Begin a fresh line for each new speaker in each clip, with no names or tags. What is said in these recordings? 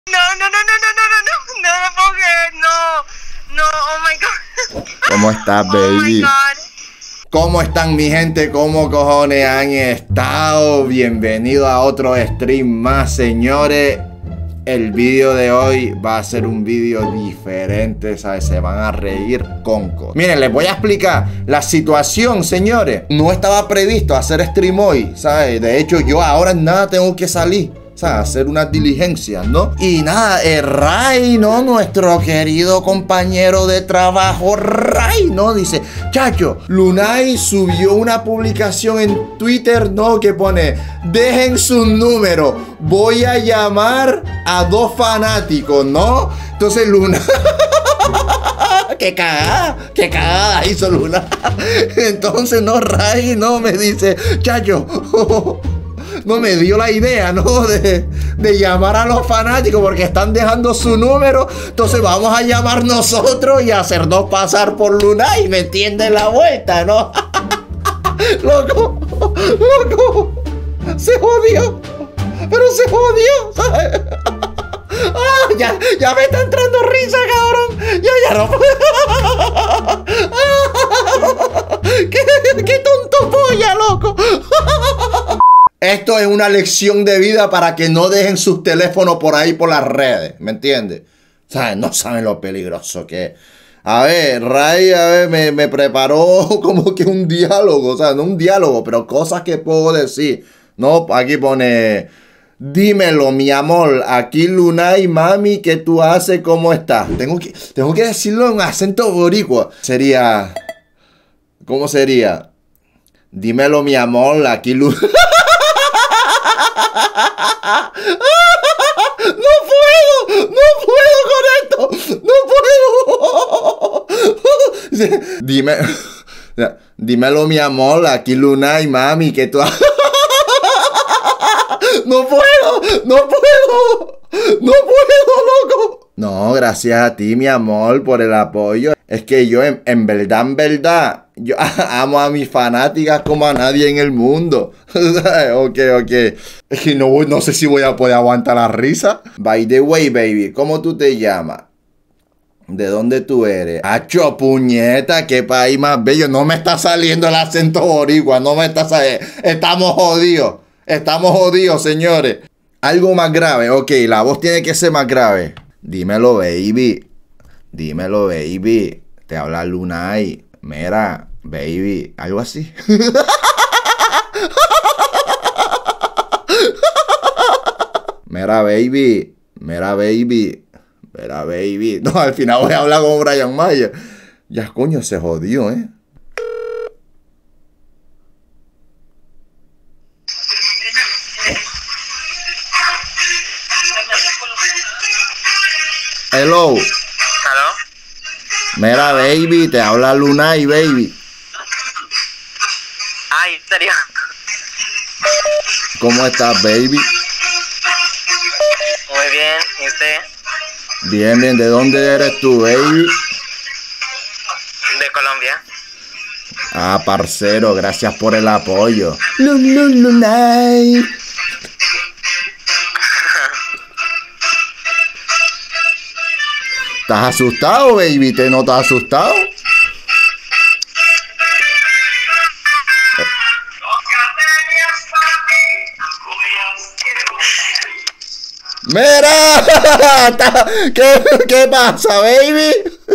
No, no, no, no, no, no, no, no, no lo puedo creer, no, no, oh my God.
¿Cómo estás,
Oh my
baby?
God.
¿Cómo están, mi gente? ¿Cómo cojones han estado? Bienvenido a otro stream más, señores. El vídeo de hoy va a ser un vídeo diferente, ¿sabes? Se van a reír conco. Miren, les voy a explicar la situación, señores. No estaba previsto hacer stream hoy, ¿sabes? De hecho, yo ahora en nada tengo que salir, ¿sabes? Hacer unas diligencias, ¿no? Y nada, Ray, ¿no? Nuestro querido compañero de trabajo, Ray, ¿no? Dice, chacho, Lunay subió una publicación en Twitter, ¿no? Que pone, dejen su número, voy a llamar a 2 fanáticos, ¿no? Entonces Luna... qué cagada hizo Luna. Entonces, no, Ray, no, me dice, chacho... no me dio la idea, ¿no? De llamar a los fanáticos porque están dejando su número. Entonces vamos a llamar nosotros y hacernos pasar por Lunay. ¿Me entienden la vuelta, no? Loco, loco. Se jodió. Pero se jodió, ¿sabes? Ah, ya me está entrando risa, cabrón. Ya no puedo. ¿Qué tonto polla, loco. Esto es una lección de vida para que no dejen sus teléfonos por ahí por las redes, ¿me entiendes? ¿Sabes? No saben lo peligroso que es. A ver, Ray, me preparó como que un diálogo, o sea, no un diálogo, pero cosas que puedo decir. No, aquí pone, dímelo, mi amor, aquí Lunay, mami, ¿qué tú haces? ¿Cómo estás? Tengo que decirlo en acento boricua. Sería, ¿cómo sería? Dímelo, mi amor, aquí Lunay. No puedo con esto. Dímelo, mi amor, aquí Lunay, mami, que tú... No puedo, loco. No, gracias a ti, mi amor, por el apoyo. Es que yo, en verdad, yo amo a mis fanáticas como a nadie en el mundo. Ok. Es que no sé si voy a poder aguantar la risa. By the way, baby, ¿cómo tú te llamas? ¿De dónde tú eres? ¡Acho, puñeta! ¡Qué país más bello! No me está saliendo el acento boricua. No me está saliendo. Estamos jodidos, señores. Algo más grave. Ok, la voz tiene que ser más grave. Dímelo, baby. Te habla Lunay. Mira, baby. Algo así. Mira, baby. No, al final voy a hablar con Brian Mayer. Ya, coño, se jodió, ¿eh? Hello.
¿Aló?
Mira, baby, te habla Lunay, baby.
Ay, ¿en serio?
¿Cómo estás, baby?
Muy bien, ¿y usted?
Bien. ¿De dónde eres tú, baby?
De Colombia.
Ah, parcero, gracias por el apoyo. Lunay. ¿Estás asustado, baby? ¿Te notas asustado? ¡Mira! ¿Qué pasa, baby?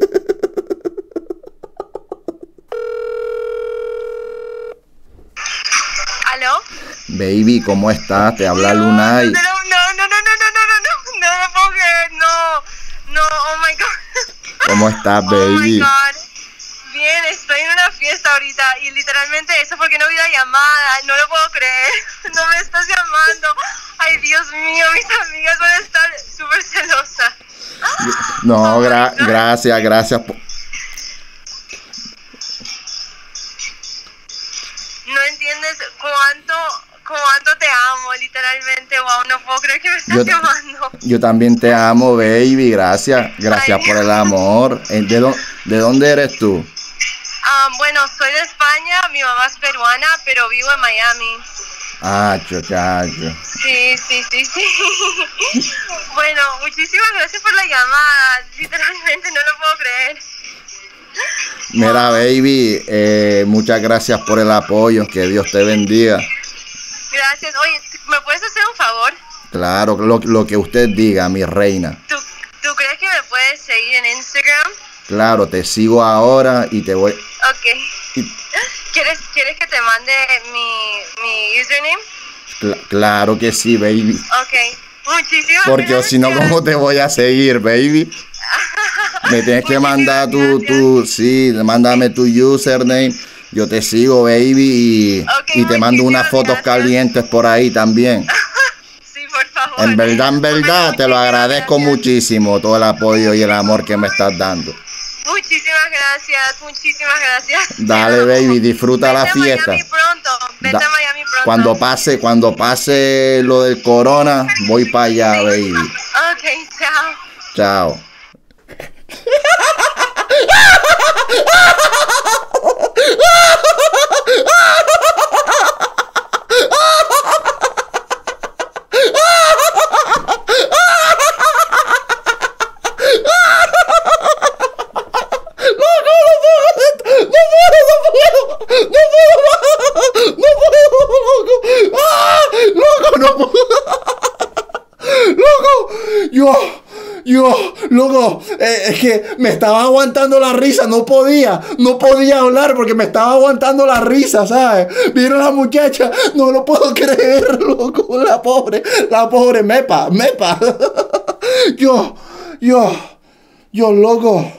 ¿Aló?
Baby, ¿cómo estás? Te habla Lunay.
No lo puedo creer, no, oh my God.
¿Cómo estás,
Oh my
baby?
God. Bien, estoy en una fiesta ahorita y literalmente eso porque no vi la llamada, no lo puedo creer, no me estás llamando. Ay, Dios mío, mis amigas van a estar súper celosas.
No,
Oh my God.
gracias.
No entiendes cuánto te amo, literalmente, wow, no puedo creer que me estás llamando.
Yo también te amo, baby. Gracias
Ay,
por el amor. ¿De dónde eres tú?
Bueno, soy de España, mi mamá es peruana, pero vivo en Miami.
Chacho.
Sí. Bueno, muchísimas gracias por la llamada. Literalmente no lo puedo creer.
Mira, baby, muchas gracias por el apoyo. Que Dios te bendiga.
Gracias. Oye, ¿me puedes hacer un favor?
Claro, lo que usted diga, mi reina.
¿Tú crees que me puedes seguir en Instagram?
Claro, te sigo ahora y te voy...
Ok. ¿Quieres que te mande mi username?
Claro que sí, baby.
Ok. Muchísimas
Porque
gracias.
si no, ¿cómo te voy a seguir, baby? Me tienes que mandar mándame tu username. Yo te sigo, baby, y te mando unas fotos calientes por ahí también.
Sí, por favor.
En verdad, te lo agradezco muchísimo, todo el apoyo y el amor que me estás dando.
Muchísimas gracias.
Dale, baby, disfruta la fiesta.
Vete a Miami pronto.
Cuando pase lo del corona, voy para allá, baby.
Ok, chao.
Chao. Loco, es que me estaba aguantando la risa, no podía hablar porque me estaba aguantando la risa, ¿sabes? Vino la muchacha, no lo puedo creer, loco, la pobre, mepa. Loco,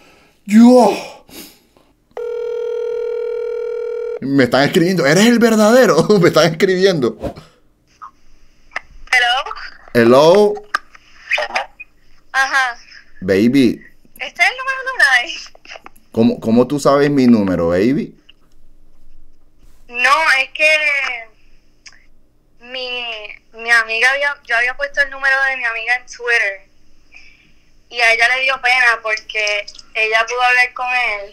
me están escribiendo, ¿eres el verdadero? Me están escribiendo. Hello.
Ajá.
Baby.
¿Este es el número de Lunay?
¿Cómo tú sabes mi número, baby?
No, es que mi amiga yo había puesto el número de mi amiga en Twitter y a ella le dio pena porque ella pudo hablar con él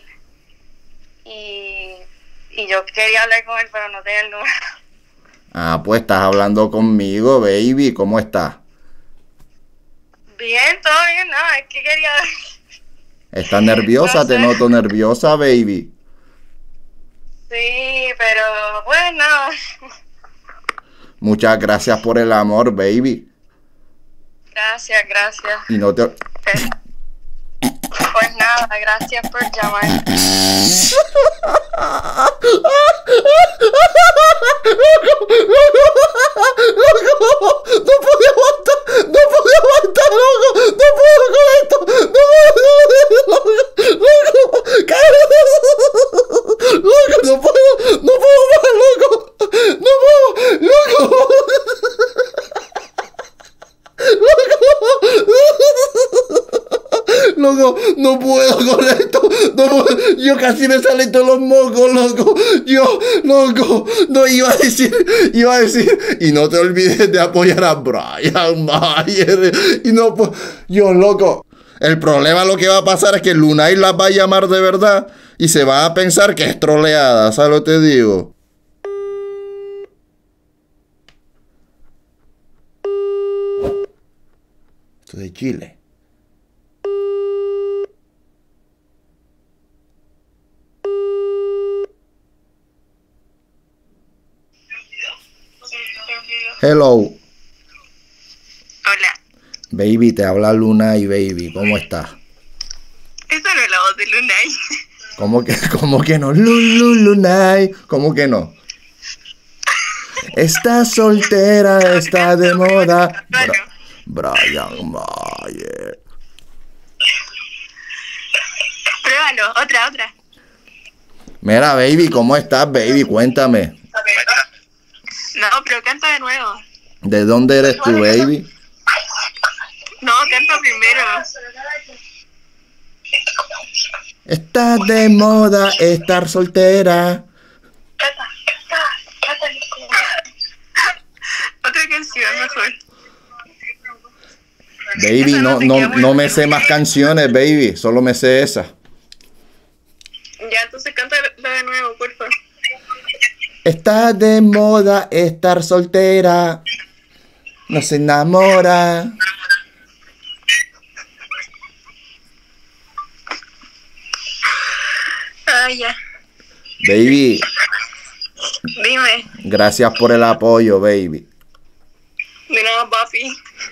y yo quería hablar con él pero no tenía el número.
Ah, pues estás hablando conmigo, baby. ¿Cómo estás?
Bien, todo bien, no, es que quería...
¿Estás nerviosa?
No sé.
Te noto nerviosa, baby.
Sí, pero bueno.
Muchas gracias por el amor, baby.
Gracias.
Y no te...
Pues nada, gracias por llamar.
No podía aguantar, loco. No puedo con esto. No puedo más, loco. No puedo, loco. Loco, no puedo con esto. No puedo. Yo casi me salen todos los mocos, loco. Loco, no iba a decir. Y no te olvides de apoyar a Brian Mayer. Y no, loco. El problema lo que va a pasar es que Lunay las va a llamar de verdad y se va a pensar que es troleada, ¿sabes lo que te digo? Esto de Chile. Hello.
Hola.
Baby, te habla Lunay, baby. ¿Cómo estás?
Esa no es la voz de Lunay.
¿Cómo que no? Lunay. ¿Cómo que no? Está soltera, está de moda. Brian Mayer.
Pruébalo, otra.
Mira, baby, ¿cómo estás, baby? Cuéntame.
No, pero canta de nuevo.
¿De dónde eres tú, baby?
No, canta primero.
Está de moda estar soltera.
Otra canción mejor.
Baby, no me sé más canciones, baby. Solo me sé esa.
Ya, entonces canta la de nuevo, por favor.
Está de moda estar soltera. No se enamora.
Ah, ya.
Baby,
Dime.
gracias por el apoyo, baby.
De nada, papi.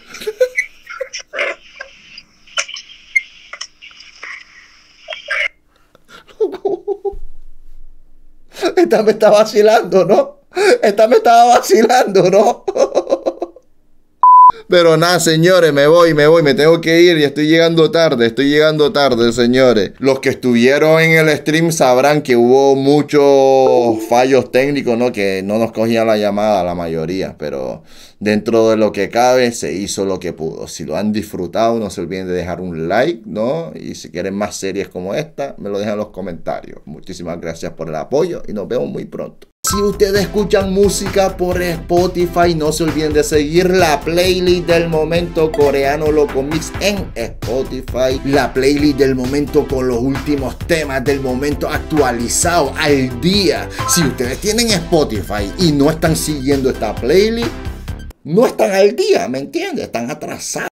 Esta me está vacilando, ¿no? Esta me estaba vacilando, ¿no? Pero nada, señores, me voy, me tengo que ir y estoy llegando tarde, señores. Los que estuvieron en el stream sabrán que hubo muchos fallos técnicos, ¿no? Que no nos cogían la llamada la mayoría, pero dentro de lo que cabe se hizo lo que pudo. Si lo han disfrutado, no se olviden de dejar un like, ¿no? Y si quieren más series como esta, me lo dejan en los comentarios. Muchísimas gracias por el apoyo y nos vemos muy pronto. Si ustedes escuchan música por Spotify, no se olviden de seguir la playlist del momento coreano Loco Mix en Spotify. La playlist del momento con los últimos temas del momento actualizados al día. Si ustedes tienen Spotify y no están siguiendo esta playlist, no están al día, ¿me entiendes? Están atrasados.